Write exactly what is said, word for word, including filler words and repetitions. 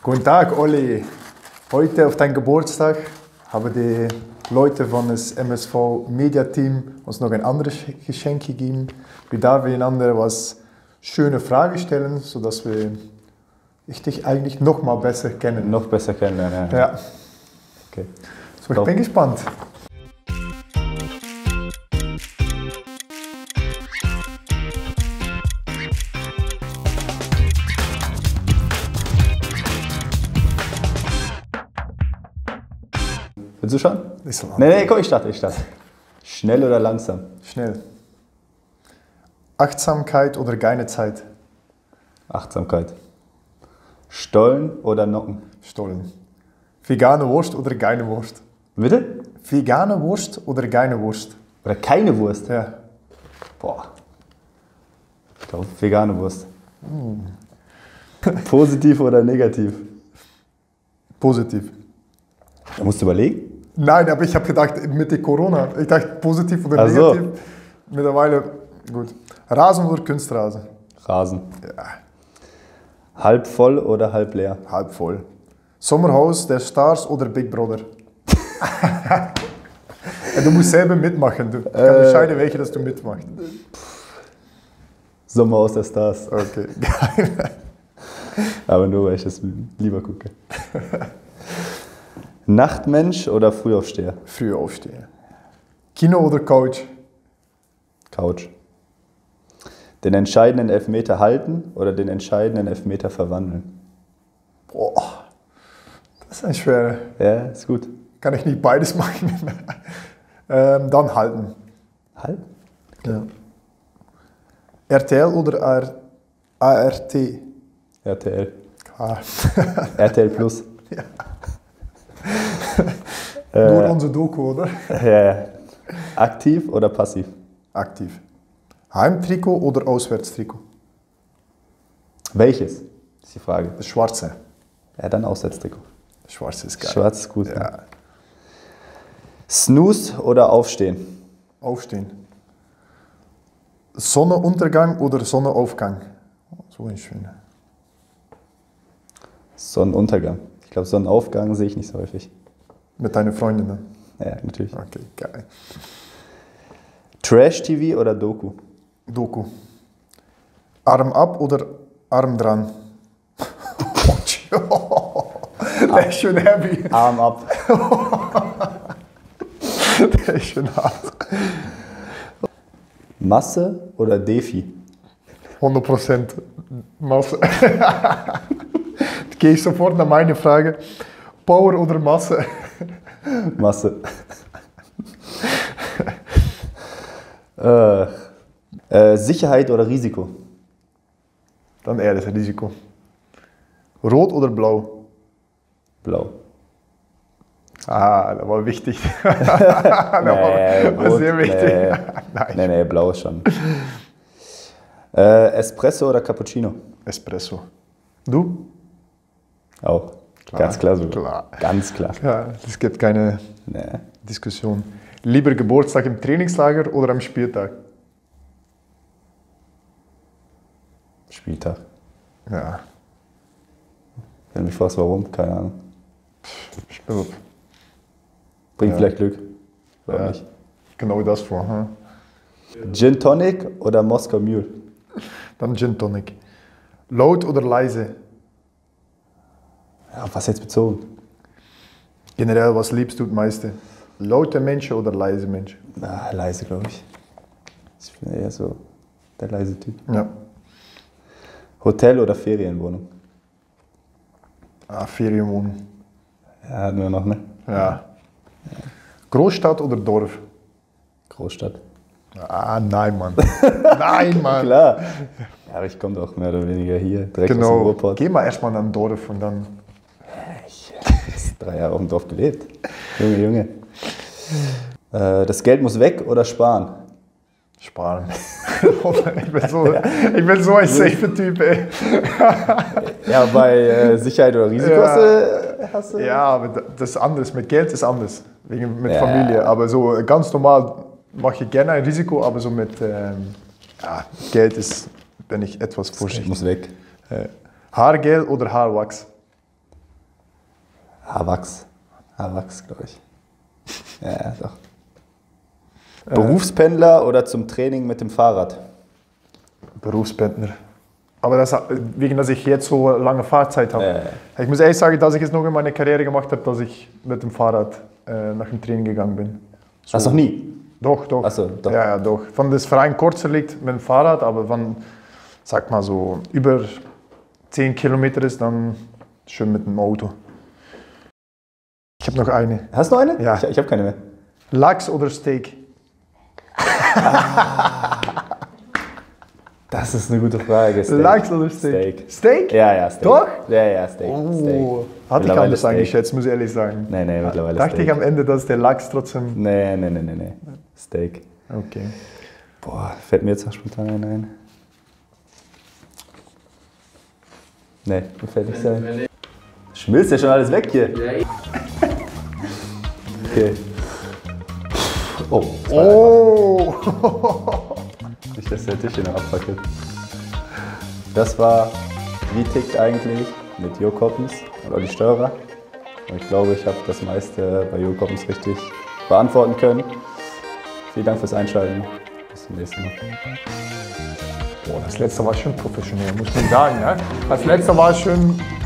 Guten Tag, Olli. Heute auf deinen Geburtstag haben die Leute von das M S V Media Team uns noch ein anderes Geschenk gegeben. Wir dürfen einander was schöne Fragen stellen, sodass wir ich dich eigentlich noch mal besser kennen. Noch besser kennenlernen, ja. Ja. Okay. So, ich bin gespannt. Willst du schon? Ist so lang. Nee, nee, komm, ich starte, ich starte. Schnell oder langsam? Schnell. Achtsamkeit oder keine Zeit? Achtsamkeit. Stollen oder Nocken? Stollen. Vegane Wurst oder keine Wurst? Bitte? Vegane Wurst oder keine Wurst? Oder keine Wurst? Ja. Boah. Ich glaube, vegane Wurst. Mm. Positiv oder negativ? Positiv. Da musst du überlegen. Nein, aber ich habe gedacht, mit der Corona, ich dachte positiv oder Ach so. negativ. Mittlerweile, gut. Rasen oder Kunstrasen? Rasen. Ja, Halb voll oder halb leer? halb voll. Sommerhaus der Stars oder Big Brother? Ja, du musst selber mitmachen. Du kannst Äh. entscheiden, welche das du mitmachst. Sommer aus der Stars. Okay, geil. Aber nur, weil ich das lieber gucke. Nachtmensch oder Frühaufsteher? Früh aufstehen. Kino oder Couch? Couch. Den entscheidenden Elfmeter halten oder den entscheidenden Elfmeter verwandeln? Boah, das ist ein schwerer. Ja, ist gut. Kann ich nicht beides machen? ähm, dann halten. Halt? Ja. R T L oder R A R T? R T L. Klar. R T L Plus. Ja. Äh, Nur unsere Doku, oder? Ja, ja. Aktiv oder passiv? Aktiv. Heimtrikot oder Auswärtstrikot? Welches? Ist die Frage. Das Schwarze. Ja, dann Auswärtstrikot. Das Schwarze ist geil. Schwarz ist gut. Ja. Ne? Snooze oder Aufstehen? Aufstehen. Sonnenuntergang oder Sonnenaufgang? So ein schöner. Sonnenuntergang. Ich glaube, Sonnenaufgang sehe ich nicht so häufig. Mit deinen Freundinnen? Ja, natürlich. Okay, geil. Trash-T V oder Doku? Doku. Arm ab oder Arm dran? Der ist schon heavy. Arm ab. Der ist schon hart. Masse oder Defi? hundert Prozent Masse. Gehe ich sofort nach meiner Frage. Power oder Masse? Masse. äh, äh, Sicherheit oder Risiko? Dann eher das Risiko. Rot oder blau? Blau. Ah, das war wichtig. Das war, Nee, war sehr rot, wichtig. nee. Nein. Nee, nee, blau ist schon. Äh, Espresso oder Cappuccino? Espresso. Du? Auch. Klar, Ganz klar sogar. klar. Ganz klar. Ja, es gibt keine Nee. Diskussion. Lieber Geburtstag im Trainingslager oder am Spieltag? Spieltag. Ja, Wenn du mich fragst, warum, keine Ahnung. Spiel. Bringt Ja. vielleicht Glück. Glaub Ja, nicht. genau das vor. Hm? Gin Tonic oder Moskau Mule? Dann Gin Tonic. Laut oder leise? Ja, auf was jetzt bezogen? Generell, was liebst du am meisten? Laute Menschen oder leise Menschen? Ah, leise, glaube ich. Ich bin eher so der leise Typ. Ja. Hotel oder Ferienwohnung? Ah, Ferienwohnung. Ja, nur noch, ne? Ja. Großstadt oder Dorf? Großstadt. Ah, nein, Mann. Nein, Mann. Klar. Ja, aber ich komme doch mehr oder weniger hier, direkt aus dem Genau. Ruhrpott. Geh mal erstmal an ein Dorf und dann. Ich habe drei Jahre auf dem Dorf gelebt. Junge, Junge. Äh, das Geld muss weg oder sparen? Sparen. ich, bin so, ich bin so ein safer Typ, ey. Ja, bei äh, Sicherheit oder Risiko Ja. hast du, hast du... Ja, aber das ist anders. Mit Geld ist anders. Wegen mit Ja. Familie. Aber so ganz normal mache ich gerne ein Risiko, aber so mit ähm, ja, Geld ist, bin ich etwas Das Geld vorsichtig. muss weg. Äh, Haargel oder Haarwachs? Haarwachs. Haarwachs, glaube ich. Ja, ja, doch. Äh, Berufspendler oder zum Training mit dem Fahrrad? Berufspendler. Aber das, wegen, dass ich jetzt so lange Fahrzeit habe. Äh. Ich muss ehrlich sagen, dass ich es noch in meiner Karriere gemacht habe, dass ich mit dem Fahrrad äh, nach dem Training gegangen bin. So. Hast du noch nie? Doch, doch. Ach so, doch. Ja, ja, doch. Von das Verein Kurzer liegt mit dem Fahrrad, aber wenn, sag mal so, über zehn Kilometer ist, dann schön mit dem Auto. Ich habe noch eine. Hast du noch eine? Ja. Ich, ich habe keine mehr. Lachs oder Steak? Das ist eine gute Frage. Steak. Lachs oder Steak? Steak. Steak? Ja, ja, Steak. Doch? Ja, ja, Steak. Oh, Steak. hatte ich anders Steak. eingeschätzt, muss ich ehrlich sagen. Nee, nee, mittlerweile Dachte Steak. ich am Ende, dass der Lachs trotzdem... Nee, nee, nee, nee, nee. Steak. Okay. Boah, fällt mir jetzt noch spontan einer ein. Nee, mir fällt nichts ein. Schmilzt ja schon alles weg hier. Okay. Oh. Oh! Nicht, dass der Tisch hier noch abfackelt. Das war Wie tickt eigentlich mit Jo Koppens und Olli Steurer. Und ich glaube, ich habe das meiste bei Jo Koppens richtig beantworten können. Vielen Dank fürs Einschalten. Bis zum nächsten Mal. Boah, das letzte war schon professionell, muss man sagen. Ne? Das letzte war schon